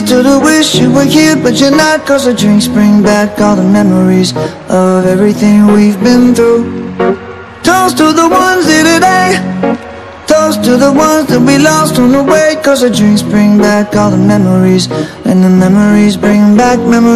Here's to the wish you were here but you're not, 'cause the drinks bring back all the memories of everything we've been through. Toast to the ones here today, toast to the ones that we lost on the way, 'cause the drinks bring back all the memories, and the memories bring back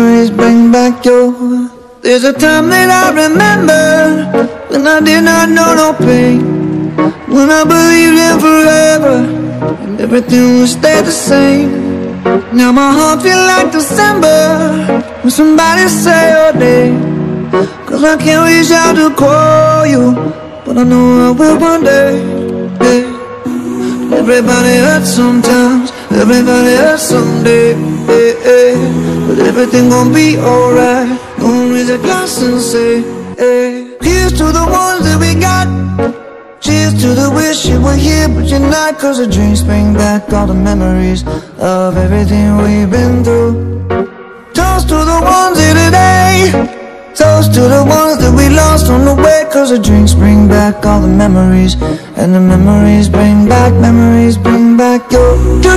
you. There's a time that I remember when I did not know no pain, when I believed in forever and everything would stay the same. Now my heart feel like December when somebody say your name, 'cause I can't reach out to call you, but I know I will one day. Yeah. Everybody hurts sometimes, everybody hurts someday, yeah, yeah. But everything gon' be alright. Gonna raise a glass and say, hey. Here's to the ones that we got, cheers to the wish you were here but you're not, 'cause the drinks bring back all the memories of everything we've been through. Toast to the ones here today, toast to the ones that we lost on the way, 'cause the drinks bring back all the memories, and the memories bring back your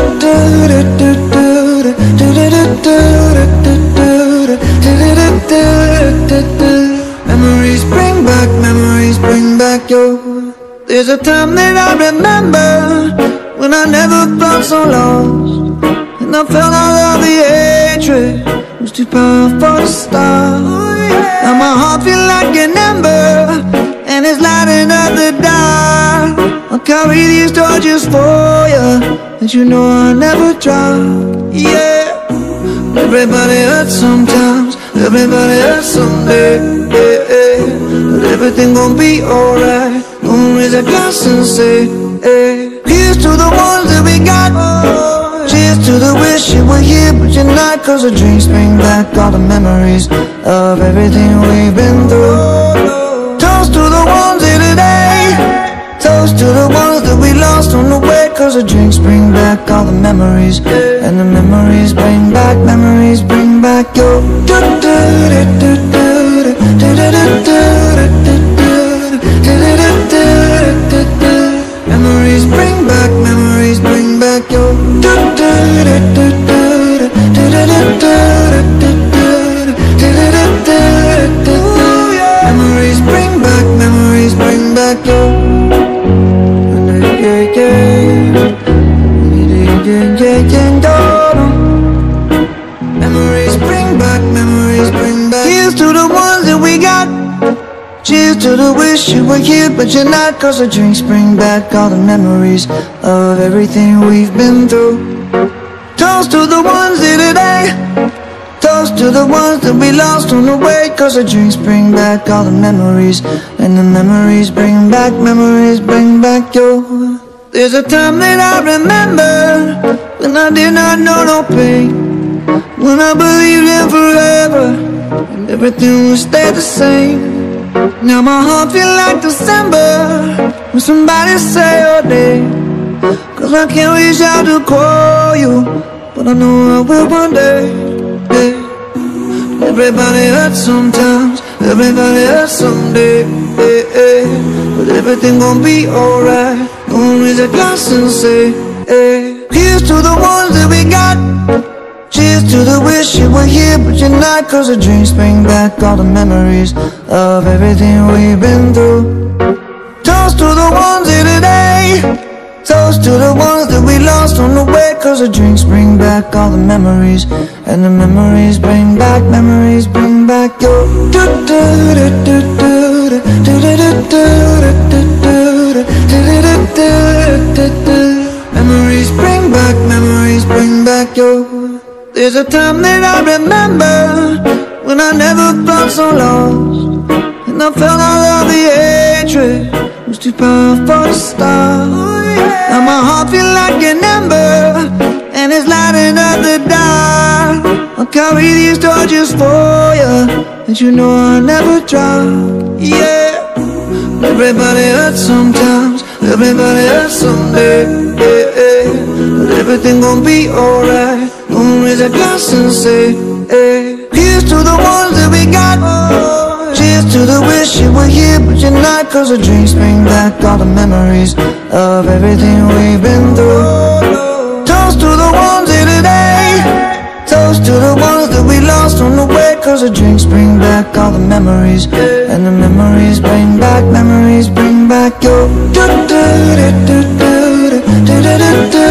memories bring back your. There's a time that I remember when I never felt so lost, and I felt all of the hatred was too powerful to stop. Now my heart feel like an ember, and it's lighting up the dark. I'll carry these torches for you, and you know I'll never drop. Yeah. Everybody hurts sometimes, everybody hurts someday, yeah, yeah. But everything gon' be alright. Gonna raise a glass and say, hey. Here's to the ones that we got, cheers to the wish you were here but you're not, 'cause the drinks bring back all the memories of everything we've been through. Toast to the ones here today, toast to the ones that we lost on the way, 'cause the drinks bring back all the memories, and the memories bring back your. Memories bring back your. Memories bring back your. Memories bring back. Here's to the ones that we got, cheers to the wish you were here but you're not, 'cause the drinks bring back all the memories of everything we've been through. Toast to the ones here today, toast to the ones that we lost on the way, 'cause the drinks bring back all the memories, and the memories bring back your. There's a time that I remember when I did not know no pain, when I believed in forever and everything would stay the same. Now my heart feel like December when somebody say your name, 'cause I can't reach out to call you, but I know I will one day. Yeah. Everybody hurts sometimes, everybody hurts someday, yeah, yeah. But everything gon' be alright. Gonna raise a glass and say, hey. Here's to the ones that we got, cheers to the wish you were here but you're not, 'cause the drinks bring back all the memories of everything we've been through. Toast to the ones here today, toast to the ones that we lost on the way, 'cause the drinks bring back all the memories, and the memories bring back your. Memories bring back your. There's a time that I remember when I never felt so lost, and I felt all of the hatred was too powerful to stop. Now my heart feel like an ember, and it's lighting up the dark. I'll carry these torches for you, and you know I'll never drop. Yeah. Everybody hurts sometimes, everybody hurts someday, yeah, yeah. But everything gon' be alright. Gonna raise a glass and say, hey. Here's to the ones that we got, cheers to the wish you were here but you're not, 'cause the drinks bring back all the memories of everything we've been through. Toast to the ones here today, cause the drinks bring back all the memories. And the memories bring back your do do do do do do do do do.